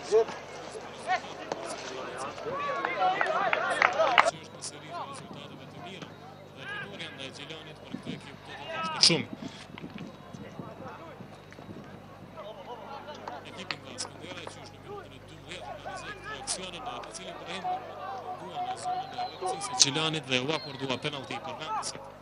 Shumë. Ekipin nga Skënderaj që është në minutën e 12 analizoi këtë aksionin të cilin Ibrahim duan në zonën e rrethësisë së Gjilanit dhe u akordua penallti për Nandesit.